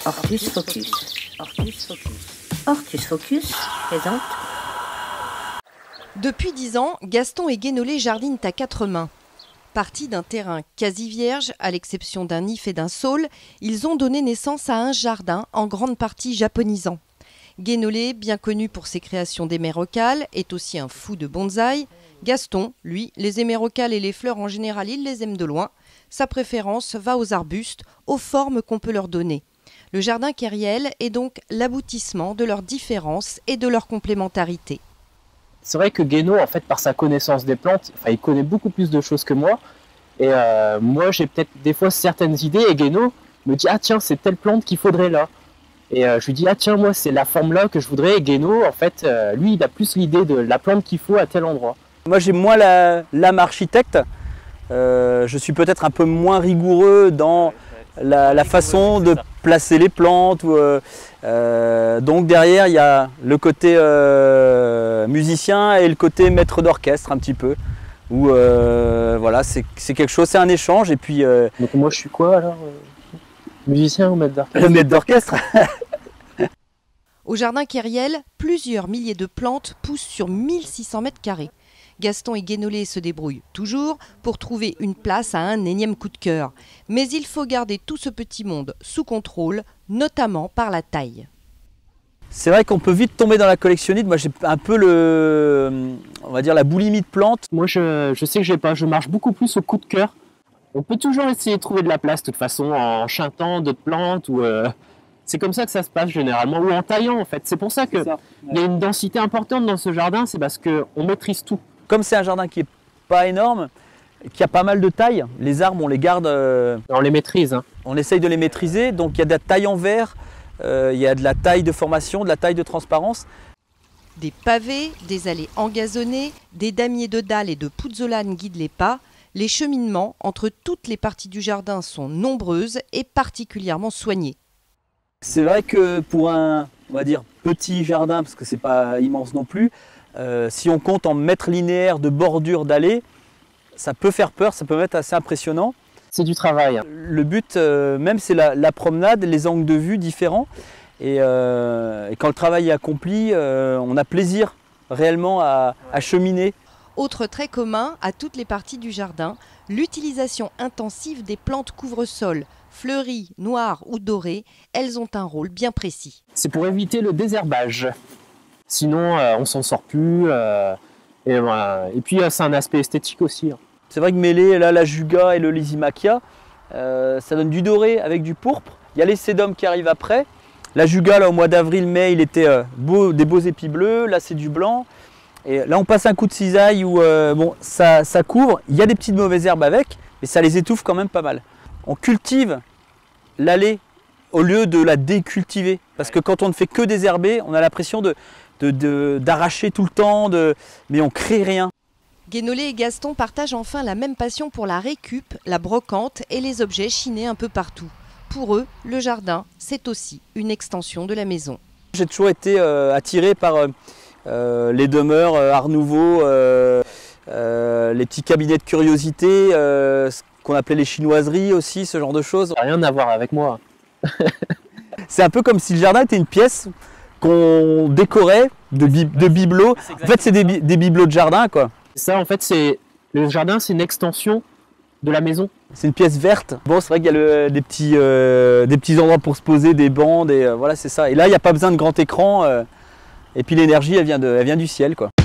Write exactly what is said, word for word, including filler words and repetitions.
Ortus Focus. Ortus Focus. Ortus Focus présente. Depuis dix ans, Gaston et Guénolé jardinent à quatre mains. Partis d'un terrain quasi vierge, à l'exception d'un nid et d'un saule, ils ont donné naissance à un jardin en grande partie japonisant. Guénolé, bien connu pour ses créations d'émérocales, est aussi un fou de bonsaï. Gaston, lui, les émérocales et les fleurs en général, il les aime de loin. Sa préférence va aux arbustes, aux formes qu'on peut leur donner. Le jardin Kériel est donc l'aboutissement de leurs différences et de leur complémentarité. C'est vrai que Guéno, en fait, par sa connaissance des plantes, enfin, il connaît beaucoup plus de choses que moi. Et euh, moi, j'ai peut-être des fois certaines idées et Guéno me dit « Ah tiens, c'est telle plante qu'il faudrait là ». Et euh, je lui dis « Ah tiens, moi, c'est la forme là que je voudrais ». Et Guéno, en fait, euh, lui, il a plus l'idée de la plante qu'il faut à tel endroit. Moi, j'ai moins la, l'âme architecte. Euh, je suis peut-être un peu moins rigoureux dans la, la façon de placer les plantes. Ou, euh, euh, donc derrière, il y a le côté euh, musicien et le côté maître d'orchestre un petit peu. Où euh, voilà, c'est, c'est quelque chose, c'est un échange. Et puis, euh, donc moi, je suis quoi alors euh, musicien ou maître d'orchestre? Le maître d'orchestre. Au jardin Kériel, plusieurs milliers de plantes poussent sur mille six cents mètres carrés. Gaston et Guénolé se débrouillent toujours pour trouver une place à un énième coup de cœur. Mais il faut garder tout ce petit monde sous contrôle, notamment par la taille. C'est vrai qu'on peut vite tomber dans la collectionnite. Moi, j'ai un peu le, on va dire la boulimie de plantes. Moi, je, je sais que j'ai pas, je marche beaucoup plus au coup de cœur. On peut toujours essayer de trouver de la place, de toute façon, en chantant d'autres plantes ou. Euh... C'est comme ça que ça se passe généralement, ou en taillant en fait. C'est pour ça qu'il ouais. y a une densité importante dans ce jardin, c'est parce qu'on maîtrise tout. Comme c'est un jardin qui n'est pas énorme, qui a pas mal de taille, les arbres on les garde... Euh, on les maîtrise. Hein. On essaye de les maîtriser, donc il y a de la taille en verre, euh, il y a de la taille de formation, de la taille de transparence. Des pavés, des allées engazonnées, des damiers de dalles et de pouzzolanes guident les pas. Les cheminements entre toutes les parties du jardin sont nombreuses et particulièrement soignées. C'est vrai que pour un, on va dire, petit jardin, parce que c'est pas immense non plus, euh, si on compte en mètres linéaires de bordure d'allées, ça peut faire peur, ça peut être assez impressionnant. C'est du travail. Hein. Le but, euh, même, c'est la, la promenade, les angles de vue différents. Et, euh, et quand le travail est accompli, euh, on a plaisir réellement à, à cheminer. Autre trait commun à toutes les parties du jardin, l'utilisation intensive des plantes couvre-sol. Fleuries, noires ou dorées, elles ont un rôle bien précis. C'est pour éviter le désherbage. Sinon, euh, on s'en sort plus. Euh, et, voilà. Et puis, euh, c'est un aspect esthétique aussi. Hein. C'est vrai que mêler là, la juga et le lysimachia, euh, ça donne du doré avec du pourpre. Il y a les sédums qui arrivent après. La juga, là, au mois d'avril-mai, il était euh, beau, des beaux épis bleus. Là, c'est du blanc. Et là, on passe un coup de cisaille où euh, bon, ça, ça couvre. Il y a des petites mauvaises herbes avec, mais ça les étouffe quand même pas mal. On cultive l'allée au lieu de la décultiver. Parce que quand on ne fait que désherber, on a l'impression de, de, de, d'arracher tout le temps, de, mais on ne crée rien. Guénolé et Gaston partagent enfin la même passion pour la récup, la brocante et les objets chinés un peu partout. Pour eux, le jardin, c'est aussi une extension de la maison. J'ai toujours été euh, attiré par euh, euh, les demeures euh, Art Nouveau, euh, euh, les petits cabinets de curiosité, euh, qu'on appelait les chinoiseries aussi, ce genre de choses. Rien à voir avec moi. C'est un peu comme si le jardin était une pièce qu'on décorait de, bi de bibelots. En fait, c'est des, bi des bibelots de jardin, quoi. Ça, en fait, c'est le jardin, c'est une extension de la maison. C'est une pièce verte. Bon, c'est vrai qu'il y a le, des, petits, euh, des petits endroits pour se poser, des bancs, et euh, voilà, c'est ça. Et là, il n'y a pas besoin de grand écran. Euh, et puis l'énergie, elle vient de, elle vient du ciel, quoi.